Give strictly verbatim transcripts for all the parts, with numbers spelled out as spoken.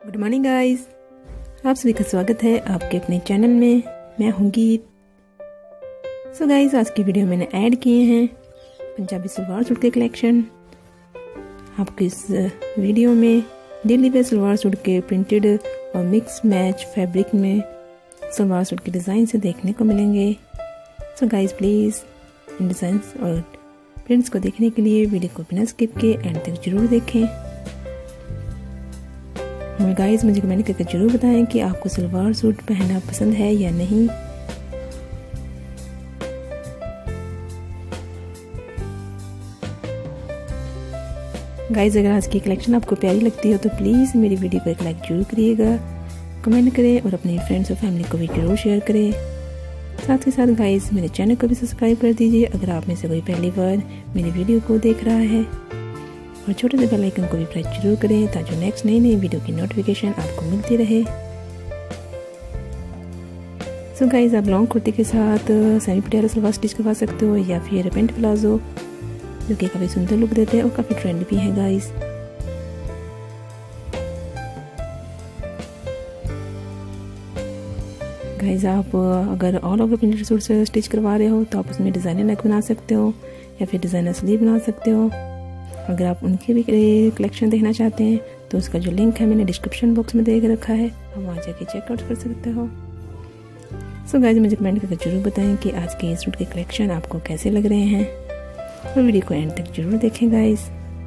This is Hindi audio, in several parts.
गुड मॉर्निंग गाइस, आप सभी का स्वागत है आपके अपने चैनल में। मैं हूँ गीत। सो गाइस, आज की वीडियो मैंने ऐड किए हैं पंजाबी सलवार सूट के कलेक्शन। आपको इस वीडियो में डेली वेयर सलवार सूट के प्रिंटेड और मिक्स मैच फैब्रिक में सलवार सूट के डिज़ाइन से देखने को मिलेंगे। सो गाइस, प्लीज़ इन डिज़ाइंस और प्रिंट्स को देखने के लिए वीडियो को बिना स्किप के एंड तक जरूर देखें। और गाइस, मुझे कमेंट करके जरूर बताएं कि आपको सलवार सूट पहनना पसंद है या नहीं। गाइस, अगर आज की कलेक्शन आपको प्यारी लगती हो तो प्लीज़ मेरी वीडियो को एक लाइक जरूर करिएगा, कमेंट करें और अपने फ्रेंड्स और फैमिली को भी जरूर शेयर करें। साथ ही साथ गाइस, मेरे चैनल को भी सब्सक्राइब कर दीजिए अगर आप में से कोई पहली बार मेरी वीडियो को देख रहा है, और छोटे से बेल आइकन को भी प्रेस जरूर करें ताकि नेक्स्ट नई नई वीडियो की नोटिफिकेशन आपको मिलती रहे। सो गाइस, आप लॉन्ग कुर्ती के साथ सेमी पटियाला सलवार स्टिच करवा सकते हो या फिर पेंट प्लाजो, जो कि काफ़ी सुंदर लुक देते हैं और काफ़ी ट्रेंड भी है गाइस। गाइस, आप अगर ऑल ओवर प्रिंटेड सूट से स्टिच करवा रहे हो तो आप उसमें डिज़ाइनर नेक बना सकते हो या फिर डिज़ाइनर स्लीव बना सकते हो। अगर आप उनके भी कलेक्शन देखना चाहते हैं तो उसका जो लिंक है मैंने डिस्क्रिप्शन बॉक्स में दे रखा है, आप वहाँ जाके चेकआउट कर सकते हो। सो गाइस, मुझे कमेंट करके जरूर बताएं कि आज के सूट के कलेक्शन आपको कैसे लग रहे हैं, और वीडियो को एंड तक जरूर देखें गाइस।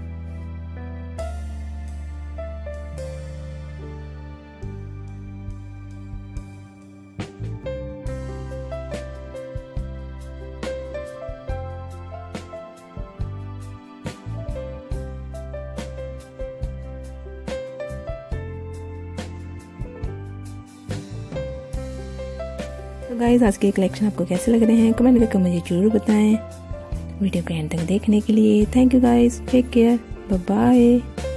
तो गाइस, आज के कलेक्शन आपको कैसे लग रहे हैं कमेंट करके मुझे जरूर बताएं। वीडियो को एंड तक देखने के लिए thank you guys, take care, bye bye.